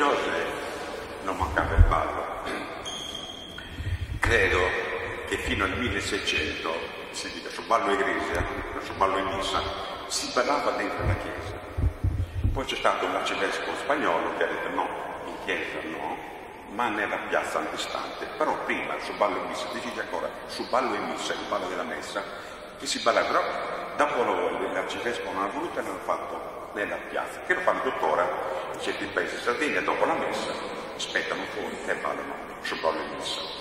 religiose non mancava il ballo. Credo che fino al 1600, si dice sul ballo iglesia, sul ballo in missa, si ballava dentro la chiesa. Poi c'è stato un arcivescovo spagnolo che ha detto no, in chiesa no, ma nella piazza antistante. Però prima sul ballo in missa, decide ancora sul ballo in missa, il ballo della messa, che si balla, però dopo l'arcivescovo non ha voluto e l'hanno fatto nella piazza, che lo fanno tuttora in certi paesi. Sardegna dopo la messa aspettano fuori e ballano sul ballo in missa.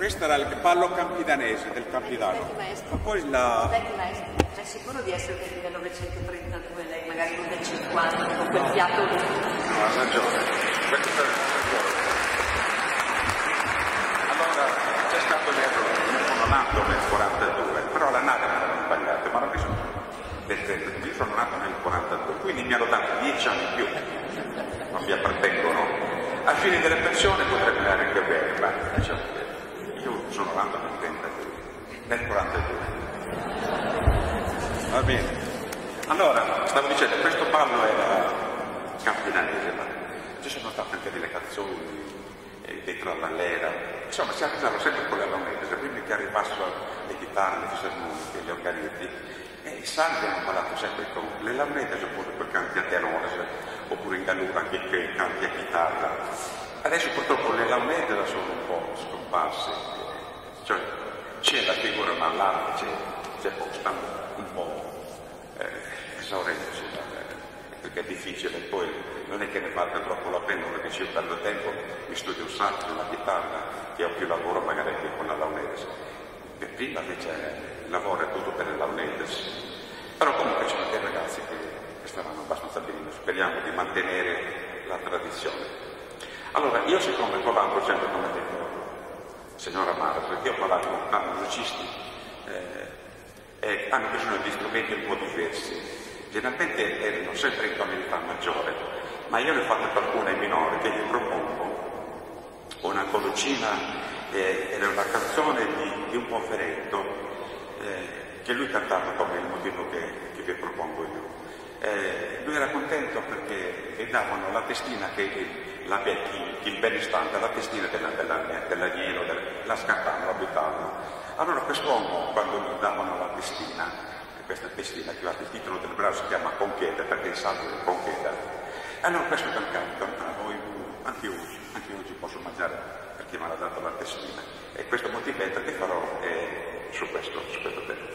Questo era il ballo campidanese del Campidano. Ma poi la... Vecchi maestri, è sicuro di essere del 1932, lei magari non del 50, con quel fiato lì. No, ha ragione. Allora, c'è stato l'errore, io sono nato nel 42, però la nave me l'hanno sbagliata, ma non mi sono del 32, io sono nato nel 42, quindi mi hanno dato 10 anni in più, non mi appartengono. Al fine delle pensioni potrebbe andare anche bene, ma diciamo che io sono nato nel 32, nel 42. Va bene. Allora, stavo dicendo, questo ballo era campidanese, ma ci sono state anche delle canzoni, dei trallallera, insomma si arrivava sempre con la launedese, quindi che arrivassero le chitarre, le fisarmoniche, gli organiti, e i sardi hanno ballato sempre con le launedese oppure con canti a tenore, oppure in gallura anche i canti a chitarra. Adesso purtroppo le launedese sono un po' scomparse, cioè c'è la figura ma l'arte c'è poco, stanno un po' esaurendosi, perché è difficile, poi non è che ne valga troppo la pena, perché ci io perdo tempo, mi studio un sacco una chitarra, che ho più lavoro magari anche con la launedese. Prima invece il lavoro è tutto per le launedese, però comunque ci sono dei ragazzi che stavano abbastanza bene, speriamo di mantenere la tradizione. Allora, io siccome collaboro sempre come detto signora Mara, perché ho parlato con tanti musicisti e hanno bisogno di strumenti un po' diversi. Generalmente erano sempre in tonalità maggiore, ma io ne ho fatte qualcuna in minore che gli propongo. Una colocina era una canzone di un poveretto che lui cantava come il motivo che vi propongo io. Lui era contento perché gli davano la testina che il benestante, la testina dell'agnello, la scartavano, la buttavano. Allora quest'uomo, quando gli davano la testina, questa testina che ha il titolo del brano si chiama Concheda, perché il santo è Concheda. Allora questo cantavo, anche oggi posso mangiare perché mi ha dato la testina. E questo motivetto che farò è su questo tema.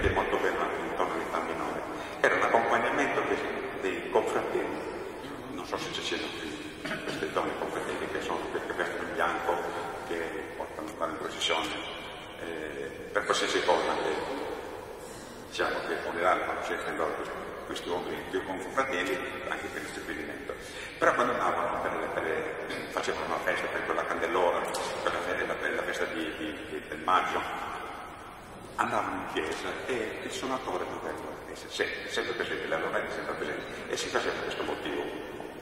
sente molto bene anche in tonalità minore. Era un accompagnamento dei confratelli, non so se ci siano qui queste donne confratelli che sono quelle che vestono in bianco, che portano a fare in processione per qualsiasi cosa, che diciamo che funerale quando si essendo questi uomini più confratelli anche per il stabilimento. Però quando andavano facevano una festa per quella candelora, per la festa del maggio, andavano in chiesa e il suonatore doveva essere sempre presente, la loretta sempre presente, e si faceva questo motivo.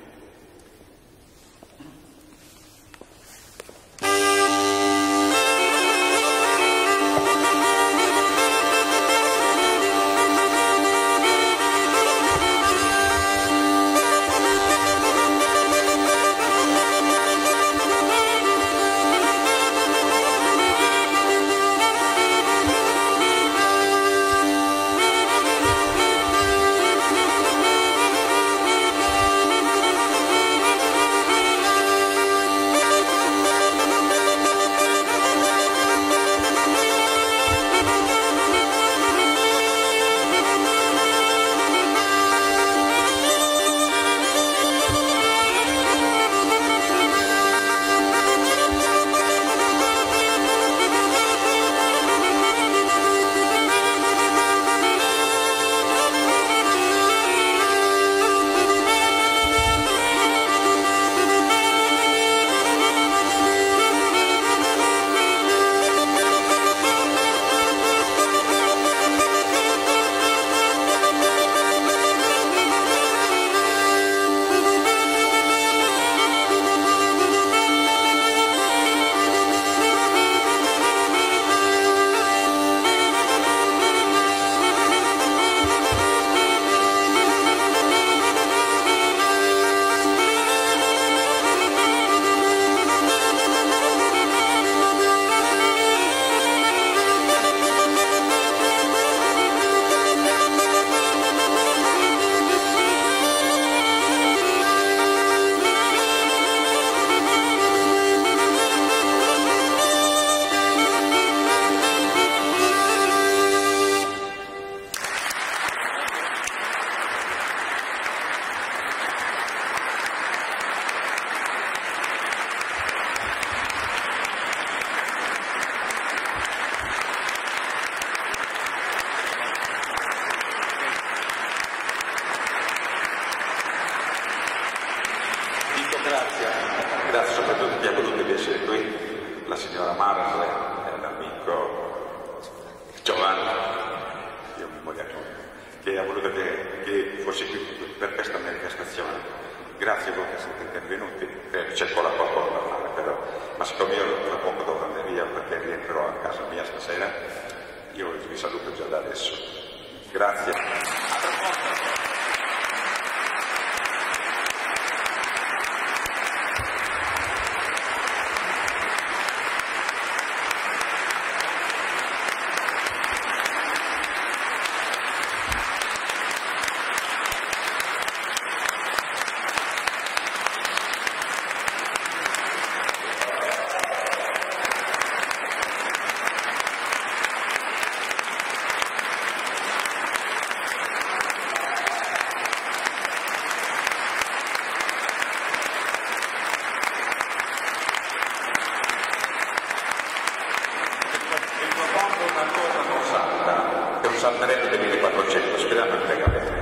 Grazie soprattutto a chi ha voluto di essere qui, la signora Maras e l'amico Giovanni, io mi muoio, che ha voluto che fossi qui per questa manifestazione. Grazie a voi che siete intervenuti, c'è ancora qualcosa da fare però, ma siccome io tra poco devo andare via perché rientrerò a casa mia stasera, io vi saluto già da adesso. Grazie. Saltarello del 1400, speriamo che venga bene.